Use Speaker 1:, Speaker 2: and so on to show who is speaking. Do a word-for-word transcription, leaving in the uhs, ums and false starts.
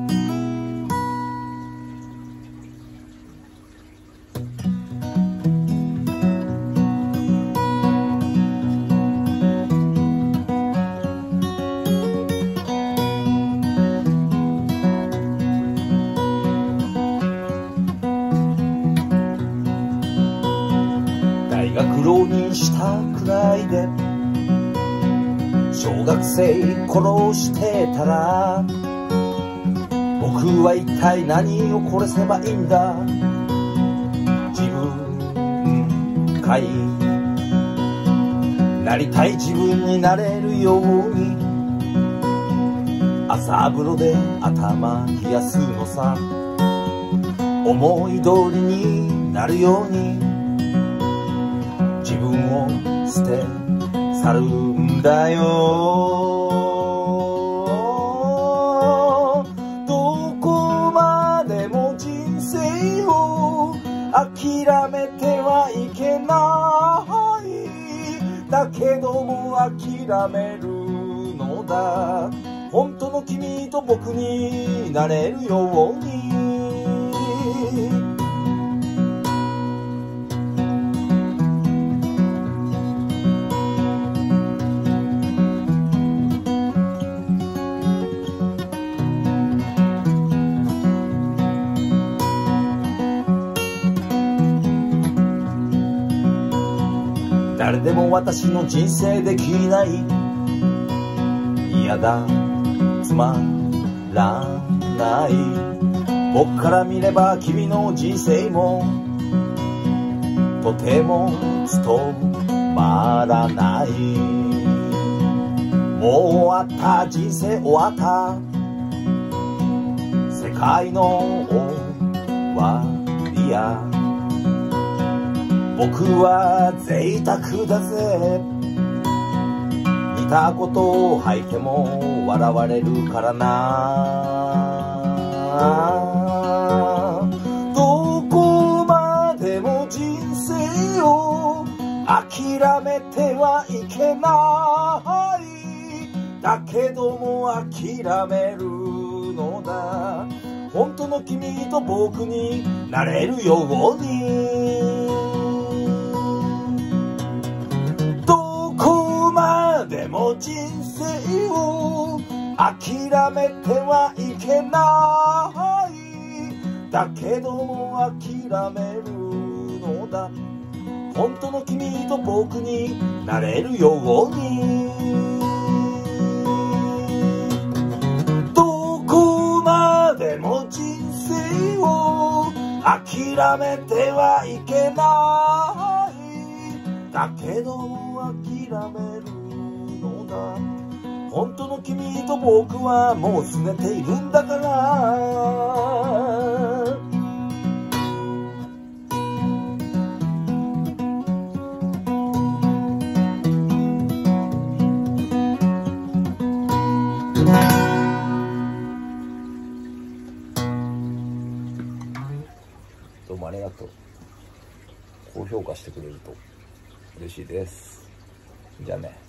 Speaker 1: 浪人したくらいで小学生殺してたら、僕は一体何を殺せばいいんだ。自分かいなりたい自分になれるように、朝風呂で頭冷やすのさ。思い通りになるように自分を捨て去るんだよ。どこまでも人生を諦めてはいけない。だけども諦めるのだ。本当の君と僕になれるように。誰でも私の人生できない。嫌だ、つまらない。僕から見れば君の人生もとても務まらない。もう終わった、人生終わった。世界の終わりや。僕は贅沢だぜ。見たことを吐いても笑われるからな。どこまでも人生を諦めてはいけない。だけども諦めるのだ。本当の君と僕になれるように。でも人生を諦めてはいけない。だけども諦めるのだ。本当の君と僕になれるように。どこまでも人生を諦めてはいけない。だけども諦めるのだ。本当の君と僕はもう拗ねているんだから。どうもありがとう。高評価してくれると嬉しいです。じゃあね。